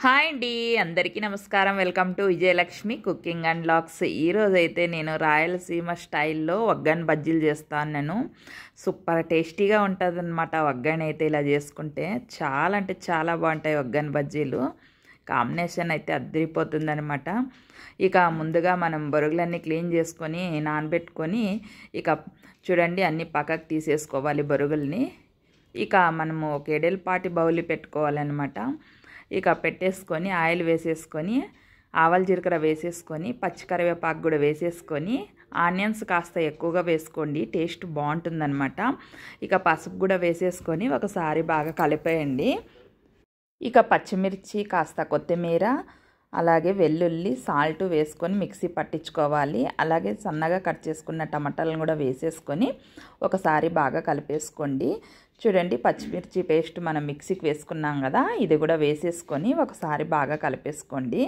Hi అండి, అందరికీ నమస్కారం. Welcome to Vijayalakshmi cooking and vlogs. ఈరోజైతే నేను రాయలసీమ స్టైల్లో వగ్గన్ బజ్జీలు చేస్తాను. సూపర్ టేస్టీగా ఉంటుంది అనమాట. వగ్గన్ అయితే ఇలా చేసుకుంటే చాలా అంటే చాలా బాగుంటాయి వగ్గన్ బజ్జీలు. కాంబినేషన్ అయితే అద్దరిపోతుందనమాట. ఇక ముందుగా మనం బొరుగులన్నీ క్లీన్ చేసుకొని నానబెట్టుకొని ఇక చూడండి అన్నీ పక్కకు తీసేసుకోవాలి బొరుగుల్ని. ఇక మనము ఒక ఎడెల్పాటి బౌలి పెట్టుకోవాలన్నమాట. ఇక పెట్టేసుకొని ఆయిల్ వేసేసుకొని ఆవాల జీలకర్ర వేసేసుకొని పచ్చికరివేపాకు కూడా వేసేసుకొని ఆనియన్స్ కాస్త ఎక్కువగా వేసుకోండి, టేస్ట్ బాగుంటుందన్నమాట. ఇక పసుపు కూడా వేసేసుకొని ఒకసారి బాగా కలిపేయండి. ఇక పచ్చిమిర్చి కాస్త కొత్తిమీర అలాగే వెల్లుల్లి సాల్ట్ వేసుకొని మిక్సీ పట్టించుకోవాలి. అలాగే సన్నగా కట్ చేసుకున్న టమాటాలను కూడా వేసేసుకొని ఒకసారి బాగా కలిపేసుకోండి. చూడండి పచ్చిమిర్చి పేస్ట్ మనం మిక్సీకి వేసుకున్నాం కదా, ఇది కూడా వేసేసుకొని ఒకసారి బాగా కలిపేసుకోండి.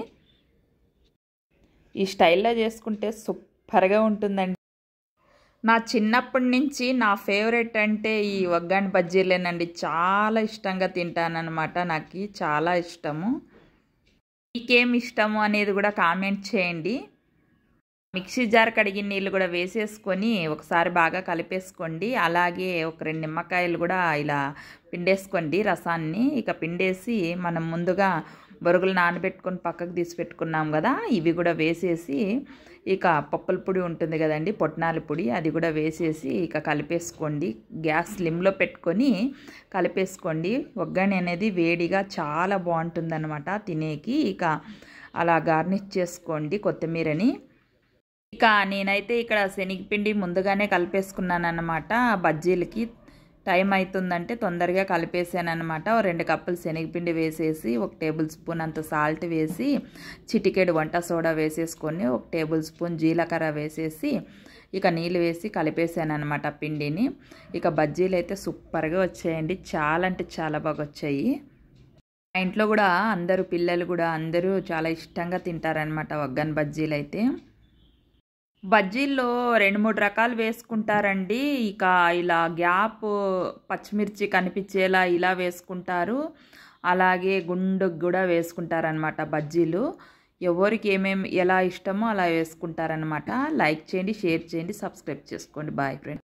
ఈ స్టైల్లో చేసుకుంటే సూపర్గా ఉంటుందండి. నా చిన్నప్పటి నుంచి నా ఫేవరెట్ అంటే ఈ వగ్గన్ బజ్జీలేనండి. చాలా ఇష్టంగా తింటానన్నమాట. నాకు చాలా ఇష్టము. మీకేం ఇష్టము అనేది కూడా కామెంట్ చేయండి. మిక్సీ జార్ కడిగిన నీళ్ళు కూడా వేసేసుకొని ఒకసారి బాగా కలిపేసుకోండి. అలాగే ఒక 2 నిమ్మకాయలు కూడా ఇలా పిండేసుకోండి రసాన్ని. ఇక పిండేసి మనం ముందుగా బొరుగులు నానబెట్టుకొని పక్కకు తీసి పెట్టుకున్నాం కదా, ఇవి కూడా వేసేసి ఇక పప్పుల పొడి ఉంటుంది కదండి, పొట్నాల పొడి, అది కూడా వేసేసి ఇక కలిపేసుకోండి. గ్యాస్ స్లిమ్లో పెట్టుకొని కలిపేసుకోండి. వగ్గని అనేది వేడిగా చాలా బాగుంటుందన్నమాట తినేకి. ఇక అలా గార్నిష్ చేసుకోండి కొత్తిమీరని. ఇక నేనైతే ఇక్కడ శనగపిండి ముందుగానే కలిపేసుకున్నాను అన్నమాట. బజ్జీలకి టైం అవుతుందంటే తొందరగా కలిపేసాను అనమాట. 2 కప్పులు శనగపిండి వేసేసి 1 టేబుల్ స్పూన్ అంత సాల్ట్ వేసి చిటికెడు వంట సోడా వేసేసుకొని 1 టేబుల్ స్పూన్ జీలకర్ర వేసేసి ఇక నీళ్ళు వేసి కలిపేసాను అనమాట పిండిని. ఇక బజ్జీలు అయితే సూపర్గా వచ్చాయండి. చాలా అంటే చాలా బాగా వచ్చాయి. మా ఇంట్లో కూడా అందరూ పిల్లలు కూడా అందరూ చాలా ఇష్టంగా తింటారనమాట వగ్గన్ బజ్జీలు అయితే. బజ్జీల్లో 2-3 రకాలు వేసుకుంటారండి. ఇక ఇలా గ్యాప్ పచ్చిమిర్చి కనిపించేలా ఇలా వేసుకుంటారు. అలాగే గుండుకు కూడా వేసుకుంటారనమాట బజ్జీలు. ఎవరికి ఏమేమి ఎలా ఇష్టమో అలా వేసుకుంటారనమాట. లైక్ చేయండి, షేర్ చేయండి, సబ్స్క్రైబ్ చేసుకోండి. Bye friends.